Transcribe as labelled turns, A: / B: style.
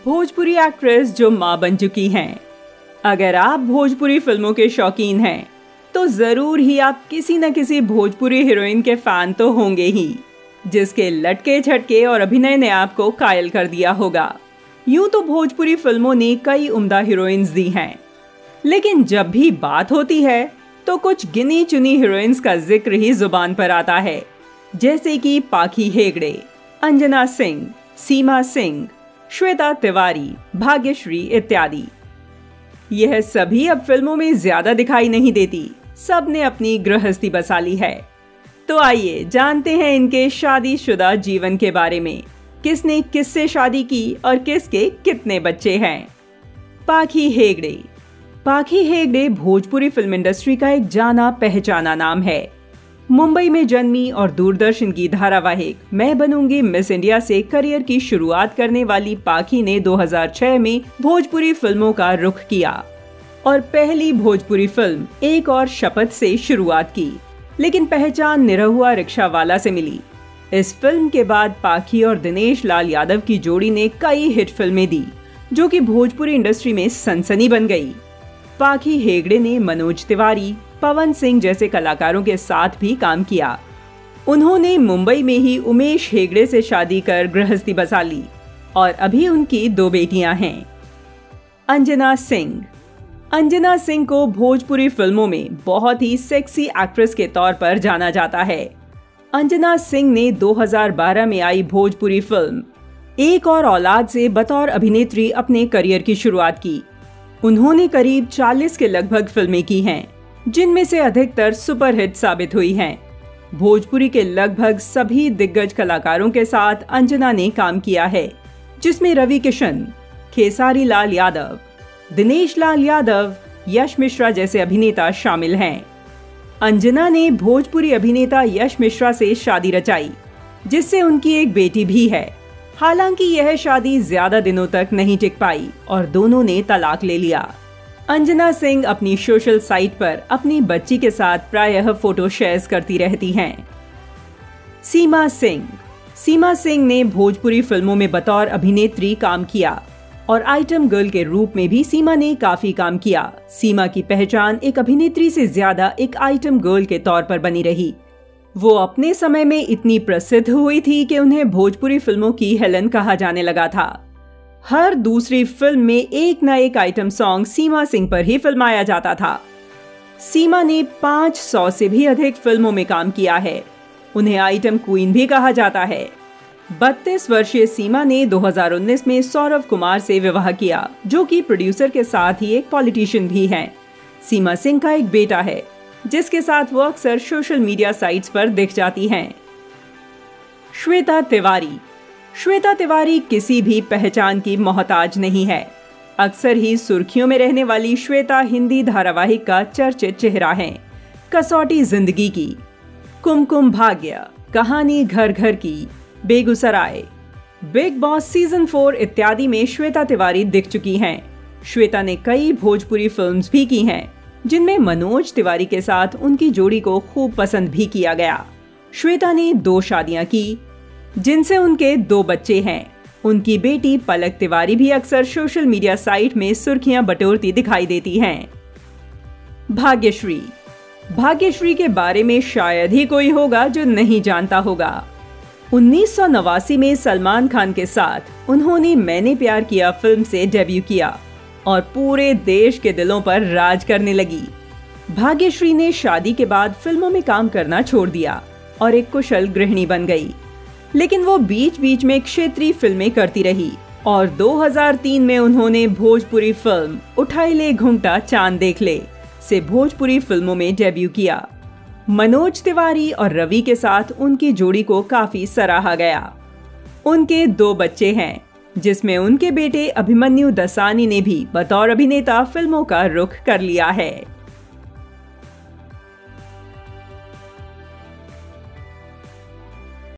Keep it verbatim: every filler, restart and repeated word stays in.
A: Bhojpuri actress जो मां बन चुकी हैं। अगर आप भोजपुरी फिल्मों के शौकीन हैं तो जरूर ही आप किसी न किसी भोजपुरी हीरोइन के फैन तो होंगे ही, जिसके लटके झटके और अभिनय ने आपको कायल कर दिया होगा। यूं तो भोजपुरी फिल्मों ने कई उम्दा हीरोइंस दी हैं, लेकिन जब भी बात होती है तो कुछ गिनी चुनी हीरोइंस का जिक्र ही जुबान पर आता है, जैसे कि पाखी हेगड़े, अंजना सिंह, सीमा सिंह, श्वेता तिवारी, भाग्यश्री इत्यादि। यह सभी अब फिल्मों में ज्यादा दिखाई नहीं देती, सब ने अपनी गृहस्थी बसा ली है। तो आइए जानते हैं इनके शादीशुदा जीवन के बारे में, किसने किससे शादी की और किसके कितने बच्चे हैं। पाखी हेगड़े। पाखी हेगड़े भोजपुरी फिल्म इंडस्ट्री का एक जाना पहचाना नाम है। मुंबई में जन्मी और दूरदर्शन की धारावाहिक मैं बनूंगी मिस इंडिया से करियर की शुरुआत करने वाली पाखी ने दो हज़ार छह में भोजपुरी फिल्मों का रुख किया और पहली भोजपुरी फिल्म एक और शपथ से शुरुआत की, लेकिन पहचान निरहुआ रिक्शा वाला से मिली। इस फिल्म के बाद पाखी और दिनेश लाल यादव की जोड़ी ने कई हिट फिल्में दी, जो कि भोजपुरी इंडस्ट्री में सनसनी बन गई। पाखी हेगड़े ने मनोज तिवारी, पवन सिंह जैसे कलाकारों के साथ भी काम किया। उन्होंने मुंबई में ही उमेश हेगड़े से शादी कर गृहस्थी बसा ली और अभी उनकी दो बेटियां हैं। अंजना सिंह। अंजना सिंह को भोजपुरी फिल्मों में बहुत ही सेक्सी एक्ट्रेस के तौर पर जाना जाता है। अंजना सिंह ने दो हज़ार बारह में आई भोजपुरी फिल्म एक और औलाद से बतौर अभिनेत्री अपने करियर की शुरुआत की। उन्होंने करीब चालीस के लगभग फिल्में की हैं, जिनमें से अधिकतर सुपरहिट साबित हुई हैं। भोजपुरी के लगभग सभी दिग्गज कलाकारों के साथ अंजना ने काम किया है, जिसमें रवि किशन, खेसारी लाल यादव, दिनेश लाल यादव, यश मिश्रा जैसे अभिनेता शामिल हैं। अंजना ने भोजपुरी अभिनेता यश मिश्रा से शादी रचाई, जिससे उनकी एक बेटी भी है। हालांकि यह शादी ज्यादा दिनों तक नहीं टिक पाई और दोनों ने तलाक ले लिया। अंजना सिंह अपनी सोशल साइट पर अपनी बच्ची के साथ प्रायः फोटो शेयर करती रहती हैं। सीमा सिंह। सीमा सिंह ने भोजपुरी फिल्मों में बतौर अभिनेत्री काम किया और आइटम गर्ल के रूप में भी सीमा ने काफी काम किया। सीमा की पहचान एक अभिनेत्री से ज्यादा एक आइटम गर्ल के तौर पर बनी रही। वो अपने समय में इतनी प्रसिद्ध हुई थी कि उन्हें भोजपुरी फिल्मों की हेलन कहा जाने लगा था। हर दूसरी फिल्म में एक न एक आइटम सॉन्ग सीमा सिंह पर ही फिल्माया जाता था। सीमा ने पाँच सौ से भी अधिक फिल्मों में काम किया है। उन्हें आइटम क्वीन भी कहा जाता है। बत्तीस वर्षीय सीमा ने दो हज़ार उन्नीस में सौरव कुमार से विवाह किया, जो कि प्रोड्यूसर के साथ ही एक पॉलिटिशियन भी हैं। सीमा सिंह का एक बेटा है, जिसके साथ वो अक्सर सोशल मीडिया साइट्स पर दिख जाती हैं। श्वेता तिवारी। श्वेता तिवारी किसी भी पहचान की मोहताज नहीं है। अक्सर ही सुर्खियों में रहने वाली श्वेता हिंदी धारावाहिक का चर्चित चेहरा है। कसौटी जिंदगी की, कुमकुम भाग्य, कहानी Ghar Ghar Ki, Begusarai, Bigg Boss season four इत्यादि में श्वेता तिवारी दिख चुकी हैं। श्वेता ने कई भोजपुरी फिल्म्स भी की हैं, जिनमें मनोज तिवारी के साथ उनकी जोड़ी को खूब पसंद भी किया गया। श्वेता ने दो शादियां की, जिनसे उनके दो बच्चे हैं। उनकी बेटी पलक तिवारी भी अक्सर सोशल मीडिया साइट में सुर्खियां बटोरती दिखाई देती हैं। भाग्यश्री। भाग्यश्री के बारे में शायद ही कोई होगा जो नहीं जानता होगा। उन्नीस सौ नवासी में सलमान खान के साथ उन्होंने मैंने प्यार किया फिल्म से डेब्यू किया और पूरे देश के दिलों पर राज करने लगी। भाग्यश्री ने शादी के बाद फिल्मों में काम करना छोड़ दिया और एक कुशल गृहिणी बन गई, लेकिन वो बीच बीच में क्षेत्रीय फिल्में करती रही और दो हज़ार तीन में उन्होंने भोजपुरी फिल्म उठाई ले घूंघटा चांद देख ले से भोजपुरी फिल्मों में डेब्यू किया। मनोज तिवारी और रवि के साथ उनकी जोड़ी को काफी सराहा गया। उनके दो बच्चे हैं, जिसमें उनके बेटे अभिमन्यु दसानी ने भी बतौर अभिनेता फिल्मों का रुख कर लिया है।